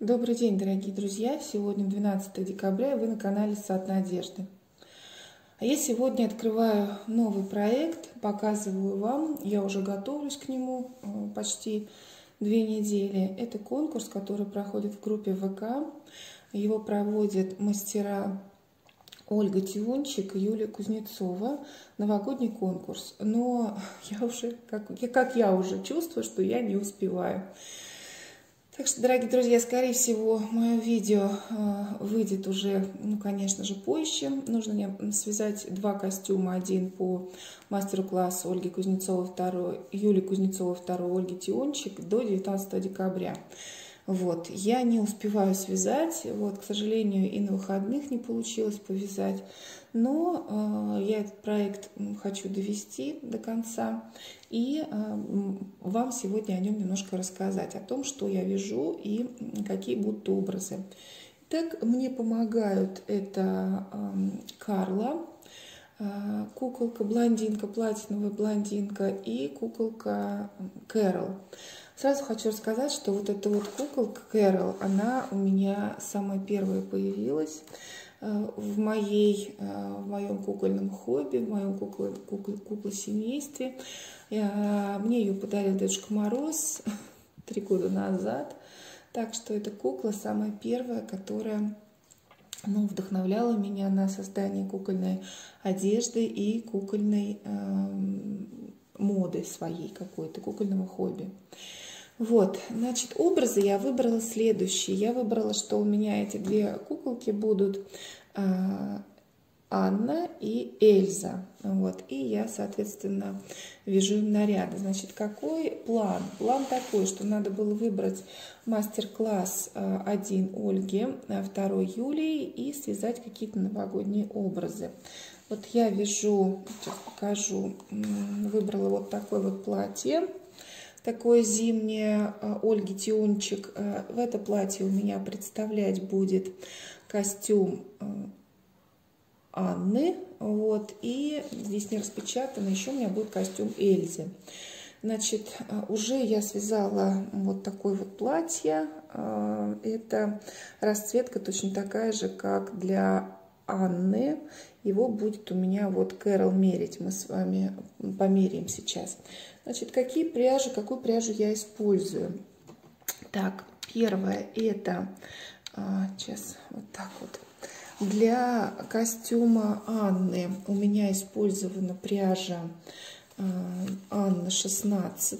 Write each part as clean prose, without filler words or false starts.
Добрый день, дорогие друзья! Сегодня 12 декабря, и вы на канале Сад Надежды. А я сегодня открываю новый проект, показываю вам. Я уже готовлюсь к нему почти 2 недели. Это конкурс, который проходит в группе ВК. Его проводят мастера Ольга Тиончик и Юлия Кузнецова. Новогодний конкурс. Но я уже, как я уже чувствую, что я не успеваю. Так что, дорогие друзья, скорее всего, мое видео выйдет уже, конечно же, позже. Нужно мне связать 2 костюма. Один по мастер-классу Ольги Кузнецовой, второй Юлии Кузнецовой, второй Ольги Тиончик до 19 декабря. Вот, я не успеваю связать, вот, к сожалению, и на выходных не получилось повязать, но я этот проект хочу довести до конца и вам сегодня о нем немножко рассказать, о том, что я вяжу и какие будут образы. Так, мне помогают это Карла, куколка-блондинка, платиновая блондинка и куколка Кэрол. Сразу хочу рассказать, что вот эта вот куколка Кэрол, она у меня самая первая появилась в моем кукольном хобби, в моем куклосемействе. Мне ее подарил Дедушка Мороз 3 года назад. Так что эта кукла самая первая, которая вдохновляла меня на создание кукольной одежды и кукольной моды своей какой-то, кукольного хобби. Вот, значит, образы я выбрала следующие. Я выбрала, что у меня эти 2 куколки будут Анна и Эльза. Вот, и я, соответственно, вяжу им наряды. Значит, какой план? План такой, что надо было выбрать мастер-класс 1 Ольги, 2 Юлии и связать какие-то новогодние образы. Вот я вяжу, сейчас покажу, выбрала вот такое вот платье. Такое зимнее Ольги Тиончик. В это платье у меня представлять будет костюм Анны. Вот, и здесь не распечатано, еще у меня будет костюм Эльзы. Значит, уже я связала вот такое вот платье. Это расцветка точно такая же, как для Анны. Его будет у меня вот Кэрол мерить. Мы с вами померяем сейчас. Значит, какую пряжу я использую? Так, первое это, сейчас вот так вот. Для костюма Анны у меня использована пряжа Анна 16,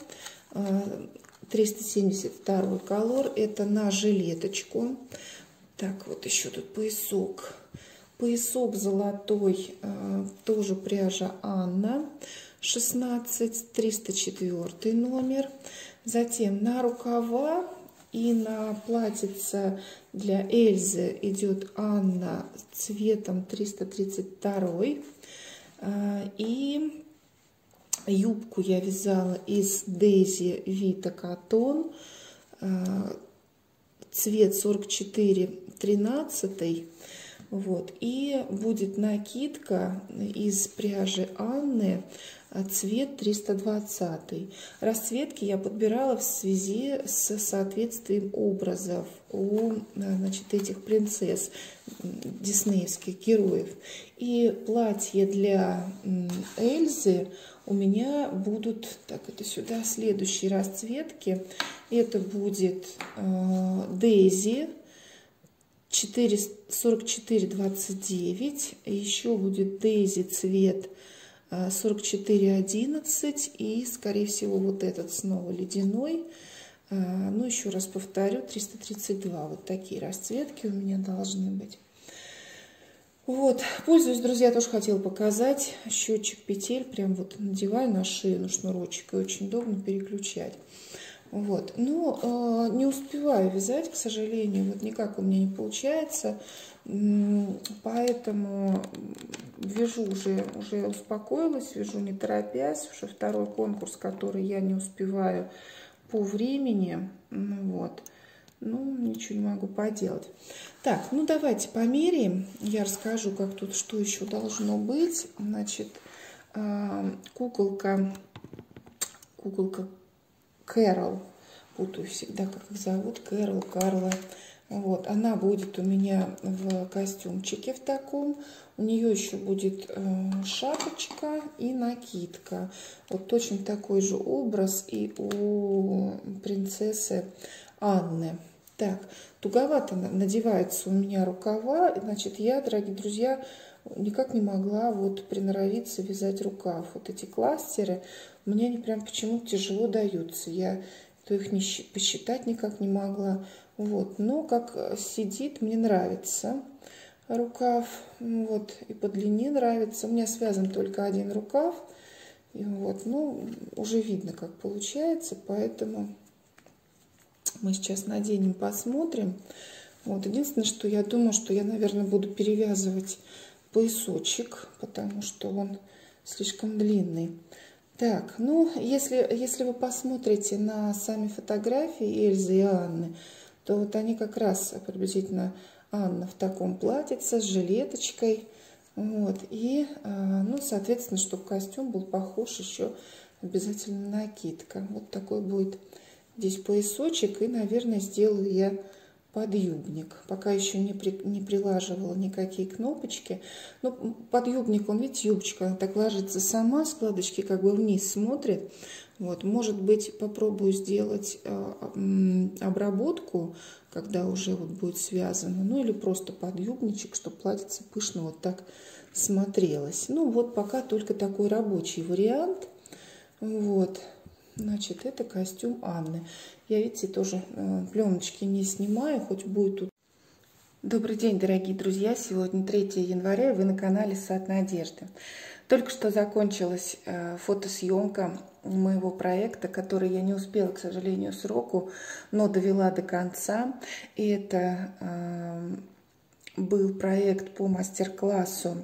372 колор. Это на жилеточку. Так, вот еще тут поясок. Поясок золотой, тоже пряжа Анна 16, 304 номер. Затем на рукава и на платьице для Эльзы идет Анна цветом 332. И юбку я вязала из Дейзи Вита Катон, цвет 44-13. Вот, и будет накидка из пряжи Анны, цвет 320. Расцветки я подбирала в связи с соответствием образов у, значит, этих принцесс, диснеевских героев. И платье для Эльзы у меня будут, так, это сюда, следующие расцветки. Это будет Дейзи 44-29, еще будет Дейзи цвет 44-11 и, скорее всего, вот этот снова ледяной. Ну, еще раз повторю, 332. Вот такие расцветки у меня должны быть. Вот, пользуюсь, друзья, тоже хотела показать. Счетчик петель прям вот надеваю на шею, на шнурочек, и очень удобно переключать. Вот, но не успеваю вязать, к сожалению, вот никак у меня не получается, поэтому вяжу уже успокоилась, вяжу не торопясь, уже 2-й конкурс, который я не успеваю по времени, вот, ну, ничего не могу поделать. Так, ну, давайте померяем, я расскажу, как тут, что еще должно быть. Значит, куколка Кэрол путаю всегда, как их зовут, Кэрол, Карла. Вот, она будет у меня в костюмчике в таком. У нее еще будет шапочка и накидка. Вот точно такой же образ и у принцессы Анны. Так, туговато надеваются у меня рукава. Значит, я, дорогие друзья, никак не могла вот приноровиться вязать рукав. Вот эти кластеры мне они прям почему-то тяжело даются. Я то их не посчитать никак не могла. Вот, но как сидит, мне нравится рукав. Вот, и по длине нравится. У меня связан только один рукав. И вот, ну, уже видно, как получается, поэтому мы сейчас наденем, посмотрим. Вот, единственное, что я думаю, что я, наверное, буду перевязывать поясочек, потому что он слишком длинный. Так, ну, если вы посмотрите на сами фотографии Эльзы и Анны, то вот они как раз приблизительно, Анна в таком платьице с жилеточкой. Вот, и, ну, соответственно, чтобы костюм был похож, еще обязательно накидка. Вот такой будет здесь поясочек, и, наверное, сделаю я подъюбник. Пока еще не прилаживала никакие кнопочки. Но подъюбник, он, видите, юбочка, она так ложится сама, складочки как бы вниз смотрят. Вот, может быть, попробую сделать обработку, когда уже вот будет связано. Ну, или просто подъюбничек, чтобы платьице пышно вот так смотрелось. Ну, вот пока только такой рабочий вариант. Вот. Значит, это костюм Анны. Я, видите, тоже пленочки не снимаю, хоть будет тут. Добрый день, дорогие друзья! Сегодня 3 января, и вы на канале Сад Надежды. Только что закончилась фотосъемка моего проекта, который я не успела, к сожалению, сроку, но довела до конца. И это был проект по мастер-классу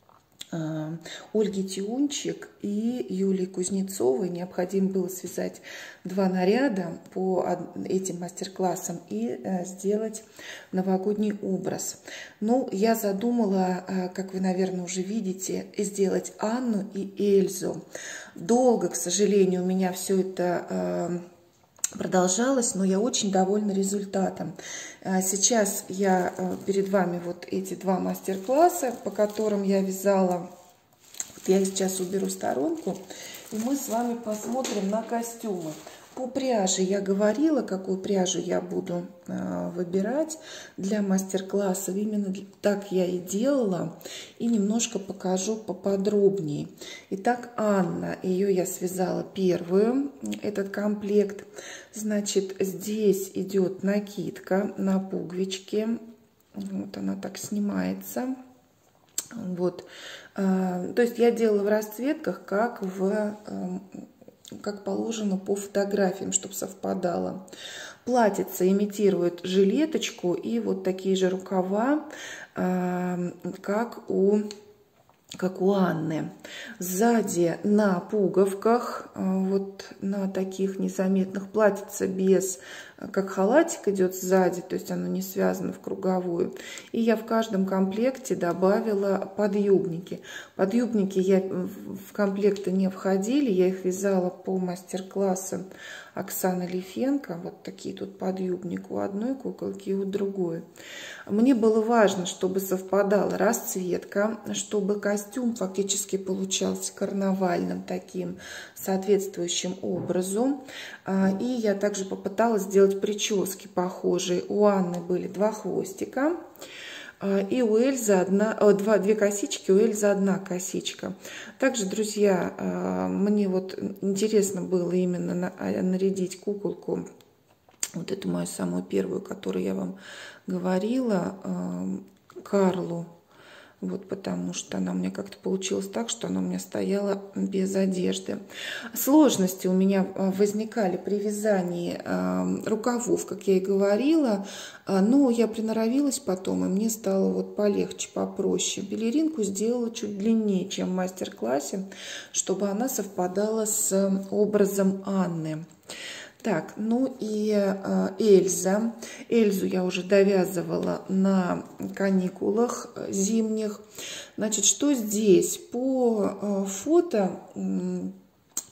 Ольги Тиунчик и Юлии Кузнецовой. Необходимо было связать 2 наряда по этим мастер-классам и сделать новогодний образ. Ну, я задумала, как вы, наверное, уже видите, сделать Анну и Эльзу. Долго, к сожалению, у меня все это продолжалось, но я очень довольна результатом. Сейчас я перед вами вот эти 2 мастер-класса, по которым я вязала. Вот я сейчас уберу в сторонку, и мы с вами посмотрим на костюмы. По пряже я говорила, какую пряжу я буду выбирать для мастер-классов. Именно так я и делала. И немножко покажу поподробнее. Итак, Анна, ее я связала первую, этот комплект. Значит, здесь идет накидка на пуговички. Вот она так снимается. Вот. То есть я делала в расцветках, как положено по фотографиям, чтобы совпадало. Платьице имитирует жилеточку и вот такие же рукава, как у Анны. Сзади на пуговках, вот на таких незаметных, платьице без, как халатик идет сзади, то есть оно не связано в круговую. И я в каждом комплекте добавила подъюбники. Подъюбники в комплекты не входили, я их вязала по мастер-классу Оксаны Лифенко. Вот такие тут подъюбник у одной куколки и у другой. Мне было важно, чтобы совпадала расцветка, чтобы костюм фактически получался карнавальным таким, соответствующим образу. И я также попыталась сделать прически похожие. У Анны были 2 хвостика. И у Эльзы 2 косички, у Эльзы 1 косичка. Также, друзья, мне вот интересно было именно нарядить куколку, вот эту мою самую первую, которую я вам говорила, Карлу. Вот, потому что она у меня как-то получилась так, что она у меня стояла без одежды. Сложности у меня возникали при вязании рукавов, как я и говорила. Но я приноровилась потом, и мне стало вот полегче, попроще. Балеринку сделала чуть длиннее, чем в мастер-классе, чтобы она совпадала с образом Анны. Так, ну и Эльза. Эльзу я уже довязывала на каникулах зимних. Значит, что здесь? По фото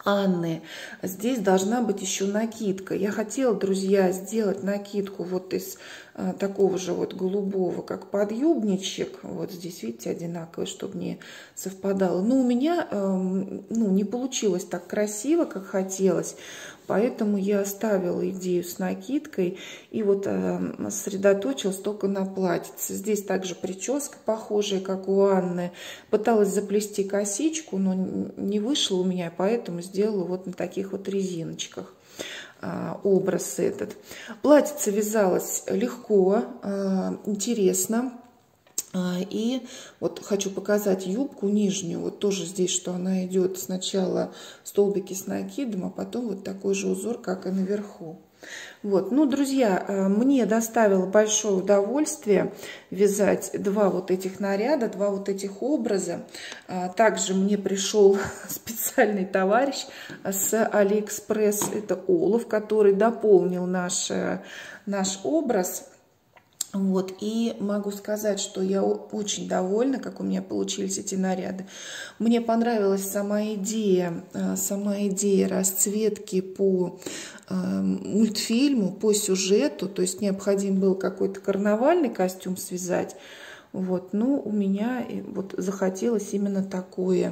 Анны. Здесь должна быть еще накидка. Я хотела, друзья, сделать накидку вот из такого же вот голубого, как подъюбничек. Вот здесь, видите, одинаковый, чтобы не совпадало. Но у меня не получилось так красиво, как хотелось. Поэтому я оставила идею с накидкой и вот сосредоточилась только на платьице. Здесь также прическа похожая, как у Анны. Пыталась заплести косичку, но не вышло у меня, поэтому сделала вот на таких вот резиночках образ этот. Платьице вязалось легко, интересно. И вот хочу показать юбку нижнюю, вот тоже здесь, что она идет сначала столбики с накидом, а потом вот такой же узор, как и наверху. Вот, ну, друзья, мне доставило большое удовольствие вязать два вот этих наряда, два вот этих образа. Также мне пришел специальный товарищ с Алиэкспресс, это Олаф, который дополнил наш образ. Вот, и могу сказать, что я очень довольна, как у меня получились эти наряды. Мне понравилась сама идея расцветки по мультфильму, по сюжету. То есть необходим был какой-то карнавальный костюм связать. Вот, ну, у меня вот захотелось именно такие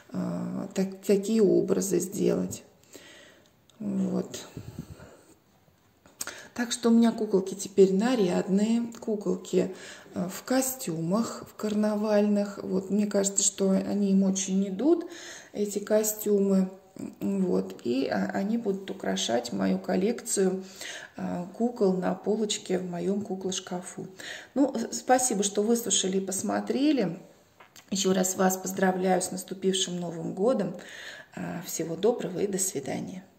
образы сделать. Вот. Так что у меня куколки теперь нарядные, куколки в костюмах, в карнавальных. Вот, мне кажется, что они им очень идут, эти костюмы. Вот, и они будут украшать мою коллекцию кукол на полочке в моем куклошкафу. Ну, спасибо, что выслушали и посмотрели. Еще раз вас поздравляю с наступившим Новым годом. Всего доброго и до свидания.